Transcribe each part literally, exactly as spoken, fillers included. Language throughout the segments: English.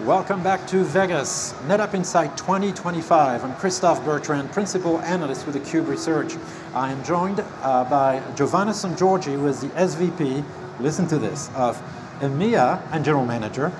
Welcome back to Vegas, NetApp INSIGHT twenty twenty-five. I'm Christophe, Bertrand, Principal Analyst with theCUBE Research. I am joined uh, by Giovanna Sangiorgi, who is the S V P, listen to this, of EMEA and General Manager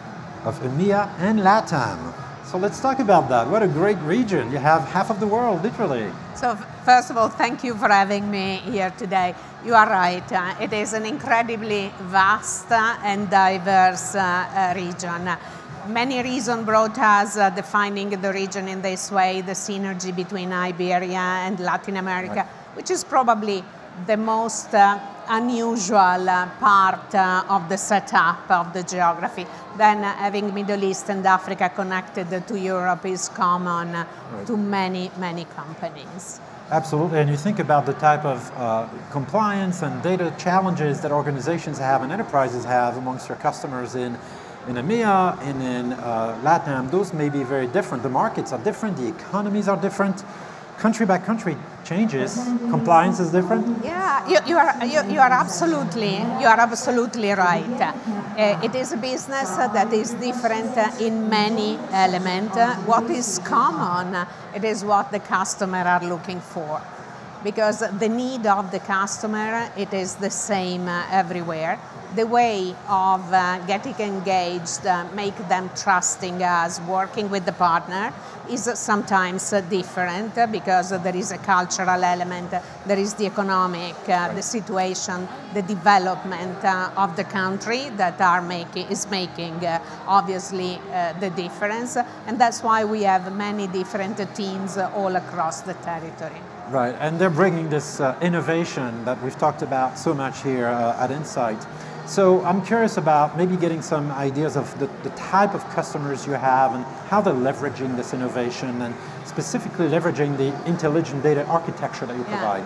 of EMEA and LATAM. So let's talk about that. What a great region. You have half of the world, literally. So first of all, thank you for having me here today. You are right. Uh, it is an incredibly vast uh, and diverse uh, uh, region. Many reasons brought us uh, defining the region in this way, the synergy between Iberia and Latin America, right, which is probably the most uh, unusual uh, part uh, of the setup of the geography. Then uh, having Middle East and Africa connected to Europe is common uh, right. to many, many companies. Absolutely, and you think about the type of uh, compliance and data challenges that organizations have and enterprises have amongst their customers in, in EMEA and in uh, LATAM. Those may be very different. The markets are different, the economies are different. Country by country changes. Compliance is different. Yeah, you, you are you, you are absolutely you are absolutely right. Uh, it is a business that is different in many elements. What is common, it is what the customer are looking for, because the need of the customer, it is the same everywhere. The way of uh, getting engaged, uh, make them trusting us, working with the partner, is sometimes uh, different uh, because there is a cultural element, uh, there is the economic, uh, the situation, the development uh, of the country that are making is making uh, obviously uh, the difference, and that's why we have many different uh, teams uh, all across the territory. Right, and they're bringing this uh, innovation that we've talked about so much here uh, at INSIGHT. So I'm curious about maybe getting some ideas of the, the type of customers you have and how they're leveraging this innovation, and specifically leveraging the intelligent data architecture that you yeah. provide.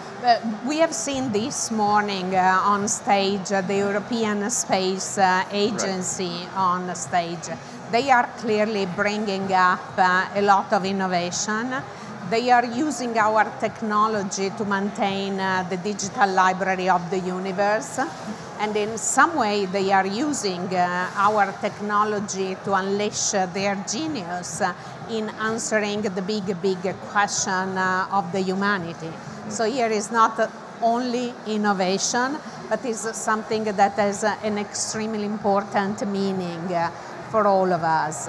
Uh, we have seen this morning uh, on stage uh, the European Space uh, Agency right. on stage. They are clearly bringing up uh, a lot of innovation. They are using our technology to maintain uh, the digital library of the universe. And in some way, they are using uh, our technology to unleash uh, their genius uh, in answering the big, big question uh, of the humanity. So here is not only innovation, but is something that has uh, an extremely important meaning uh, for all of us.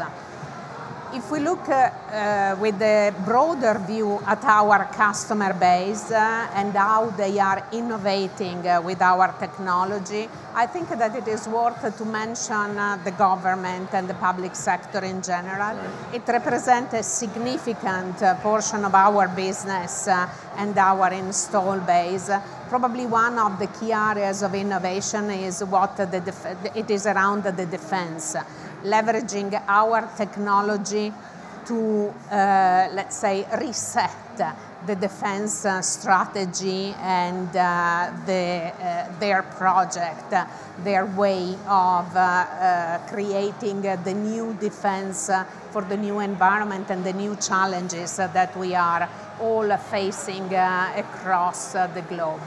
If we look uh, uh, with the broader view at our customer base uh, and how they are innovating uh, with our technology, I think that it is worth to mention uh, the government and the public sector in general. Right. It represents a significant uh, portion of our business uh, and our install base. Probably one of the key areas of innovation is what the def it is around the defense. Leveraging our technology to, uh, let's say, reset the defense uh, strategy and uh, the, uh, their project, uh, their way of uh, uh, creating uh, the new defense uh, for the new environment and the new challenges uh, that we are all facing uh, across uh, the globe.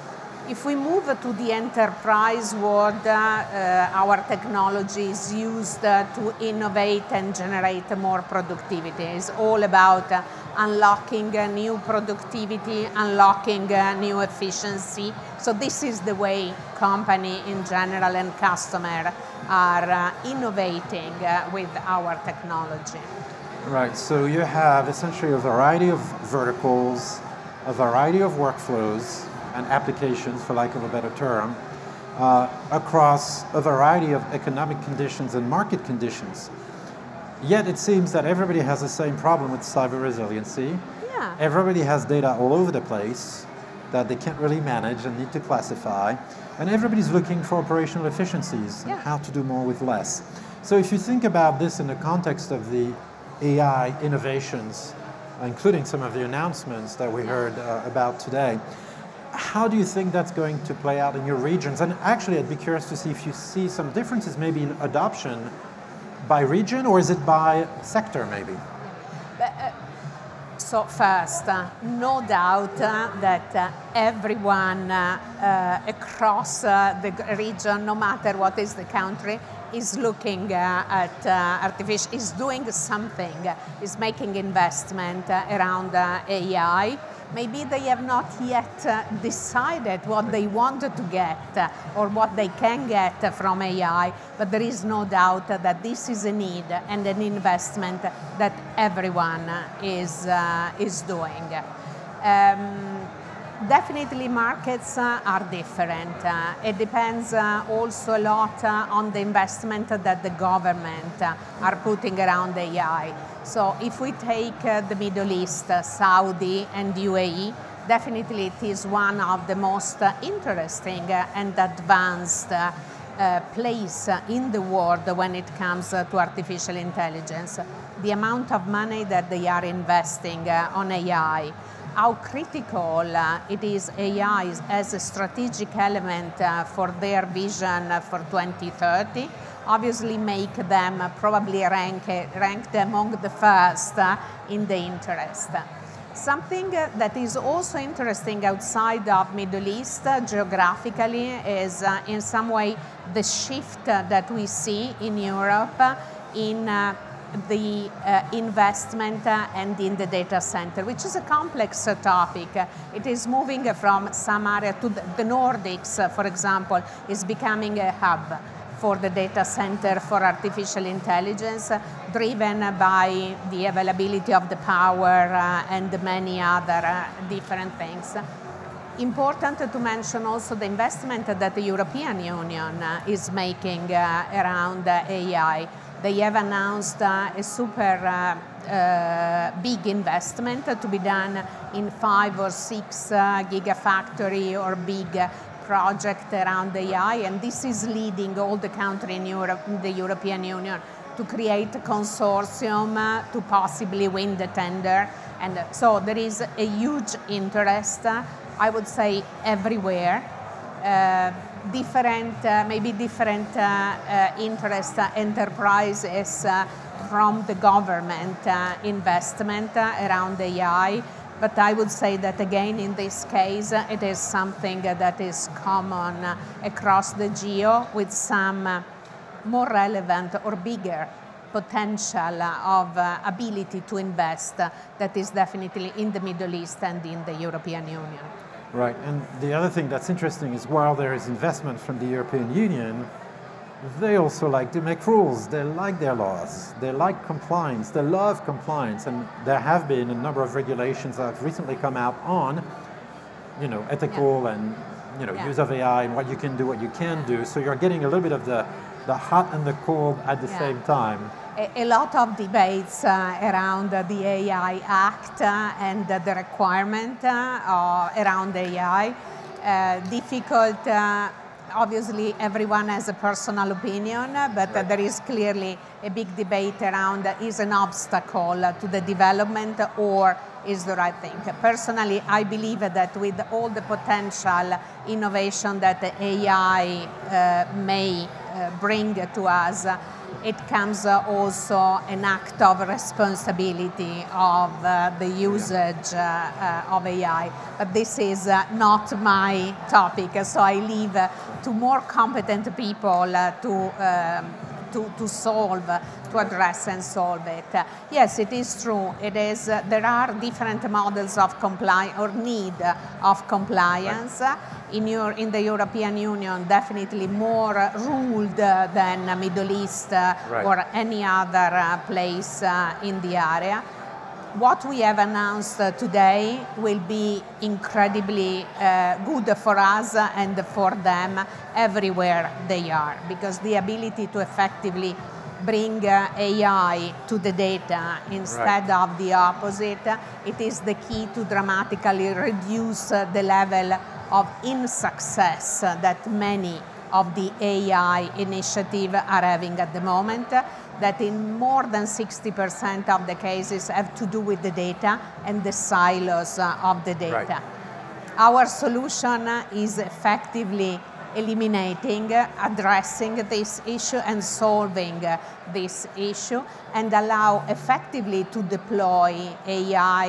If we move to the enterprise world, uh, uh, our technology is used uh, to innovate and generate more productivity. It's all about uh, unlocking uh, new productivity, unlocking uh, new efficiency. So this is the way company in general and customer are uh, innovating uh, with our technology. Right, so you have essentially a variety of verticals, a variety of workflows, and applications, for lack of a better term, uh, across a variety of economic conditions and market conditions. Yet it seems that everybody has the same problem with cyber resiliency. Yeah. Everybody has data all over the place that they can't really manage and need to classify. And everybody's looking for operational efficiencies, yeah. and how to do more with less. So if you think about this in the context of the A I innovations, including some of the announcements that we heard uh, about today, how do you think that's going to play out in your regions? And actually, I'd be curious to see if you see some differences maybe in adoption by region, or is it by sector maybe? But, uh, So first, uh, no doubt uh, that uh, everyone uh, uh, across uh, the region, no matter what is the country, is looking uh, at uh, artificial, is doing something, is making investment uh, around uh, A I. Maybe they have not yet uh, decided what they want to get uh, or what they can get uh, from A I, but there is no doubt uh, that this is a need and an investment that everyone uh, is, uh, is doing. Um, Definitely markets uh, are different. Uh, it depends uh, also a lot uh, on the investment that the government uh, are putting around A I. So if we take uh, the Middle East, uh, Saudi and U A E, definitely it is one of the most uh, interesting uh, and advanced uh, uh, place uh, in the world when it comes uh, to artificial intelligence. The amount of money that they are investing uh, on A I, how critical uh, it is A I as a strategic element uh, for their vision uh, for twenty thirty, obviously make them uh, probably rank, ranked among the first uh, in the interest. Something uh, that is also interesting outside of Middle East uh, geographically is uh, in some way the shift uh, that we see in Europe uh, in uh, the uh, investment uh, and in the data center, which is a complex uh, topic. Uh, it is moving uh, from some area to the, the Nordics, uh, for example, is becoming a hub for the data center for artificial intelligence, uh, driven uh, by the availability of the power uh, and many other uh, different things. Important to mention also the investment that the European Union uh, is making uh, around uh, A I. They have announced uh, a super uh, uh, big investment to be done in five or six uh, gigafactory or big uh, project around A I, and this is leading all the countries in Europe, in the European Union, to create a consortium uh, to possibly win the tender. And uh, so there is a huge interest, uh, I would say, everywhere. Uh, different, uh, maybe different uh, uh, interest uh, enterprises uh, from the government uh, investment uh, around A I, but I would say that again in this case uh, it is something uh, that is common uh, across the geo, with some uh, more relevant or bigger potential uh, of uh, ability to invest uh, that is definitely in the Middle East and in the European Union. Right, and the other thing that's interesting is while there is investment from the European Union, they also like to make rules. They like their laws. They like compliance. They love compliance. And there have been a number of regulations that have recently come out on, you know, ethical yeah. and, you know, yeah. use of A I and what you can do, what you can do. So you're getting a little bit of the, the hot and the cold at the yeah. same time. A lot of debates uh, around uh, the A I Act uh, and uh, the requirement uh, around A I. Uh, difficult, uh, obviously everyone has a personal opinion, but uh, there is clearly a big debate around uh, is an obstacle to the development or is the right thing. Personally, I believe that with all the potential innovation that A I uh, may uh, bring to us, it comes uh, also an act of responsibility of uh, the usage uh, uh, of A I. But this is uh, not my topic, so I leave uh, to more competent people uh, to, um, to, to solve, to address and solve it. Uh, yes, it is true. It is, uh, there are different models of compliance or need of compliance. Right. In, your, in the European Union, definitely more uh, ruled uh, than uh, Middle East uh, right. or any other uh, place uh, in the area. What we have announced uh, today will be incredibly uh, good for us and for them everywhere they are, because the ability to effectively bring uh, A I to the data instead right. of the opposite, it is the key to dramatically reduce uh, the level of insuccess that many of the A I initiatives are having at the moment, that in more than sixty percent of the cases have to do with the data and the silos of the data. Right. Our solution is effectively eliminating, addressing this issue and solving this issue, and allow effectively to deploy A I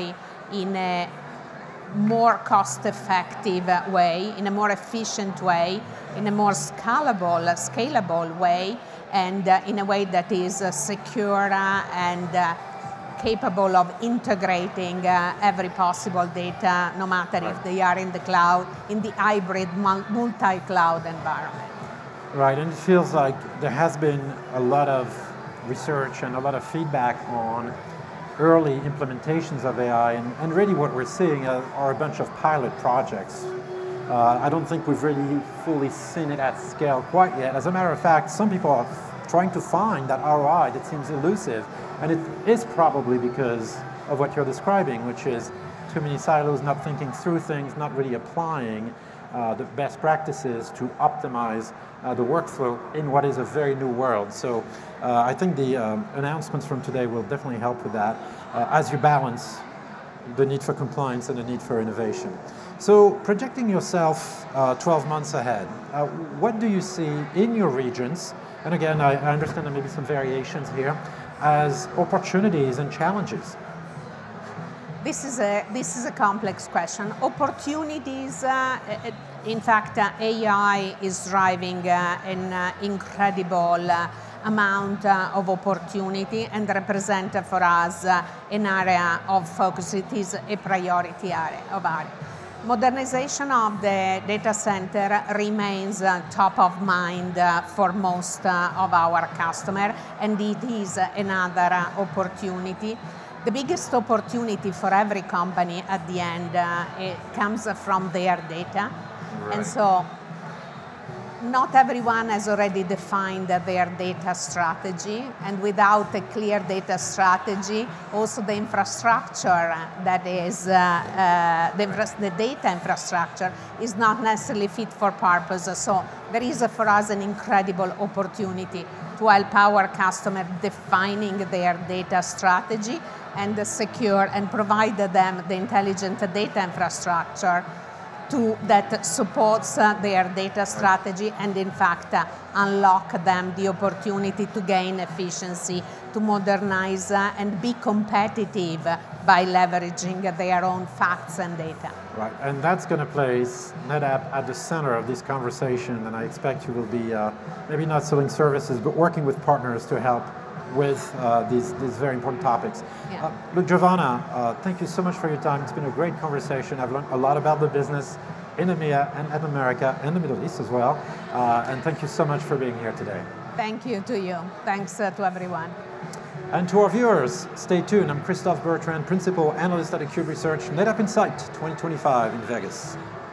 in a more cost-effective way, in a more efficient way, in a more scalable, scalable way, and uh, in a way that is uh, secure uh, and uh, capable of integrating uh, every possible data, no matter right. if they are in the cloud, in the hybrid multi-cloud environment. Right, and it feels like there has been a lot of research and a lot of feedback on early implementations of A I, and, and really what we're seeing are, are a bunch of pilot projects. Uh, I don't think we've really fully seen it at scale quite yet. As a matter of fact, some people are trying to find that R O I that seems elusive, and it is probably because of what you're describing, which is too many silos, not thinking through things, not really applying uh, the best practices to optimize uh, the workflow in what is a very new world. So uh, I think the um, announcements from today will definitely help with that uh, as you balance the need for compliance and the need for innovation. So projecting yourself uh, twelve months ahead, uh, what do you see in your regions? And again, I, I understand there may be some variations here, as opportunities and challenges. This is a, this is a complex question. Opportunities, uh, in fact, uh, A I is driving uh, an uh, incredible uh, amount uh, of opportunity and represent for us uh, an area of focus. It is a priority area of area. Modernization of the data center remains uh, top of mind uh, for most uh, of our customers, and it is another uh, opportunity. The biggest opportunity for every company at the end uh, it comes from their data. Right. And so not everyone has already defined their data strategy, and without a clear data strategy, also the infrastructure that is, uh, uh, the, the data infrastructure is not necessarily fit for purpose. So there is uh, for us an incredible opportunity to help our customers defining their data strategy and uh, secure and provide them the intelligent data infrastructure to, that supports uh, their data strategy and in fact uh, unlock them the opportunity to gain efficiency, to modernize uh, and be competitive by leveraging their own facts and data. Right, and that's going to place NetApp at the center of this conversation, and I expect you will be uh, maybe not selling services, but working with partners to help with uh, these, these very important topics. Yeah. Uh, look, Giovanna, uh, thank you so much for your time. It's been a great conversation. I've learned a lot about the business in EMEA and Latin America and the Middle East as well. Uh, and thank you so much for being here today. Thank you to you. Thanks uh, to everyone. And to our viewers, stay tuned. I'm Christophe, Bertrand, Principal Analyst at theCUBE Research, NetApp INSIGHT twenty twenty-five in Vegas.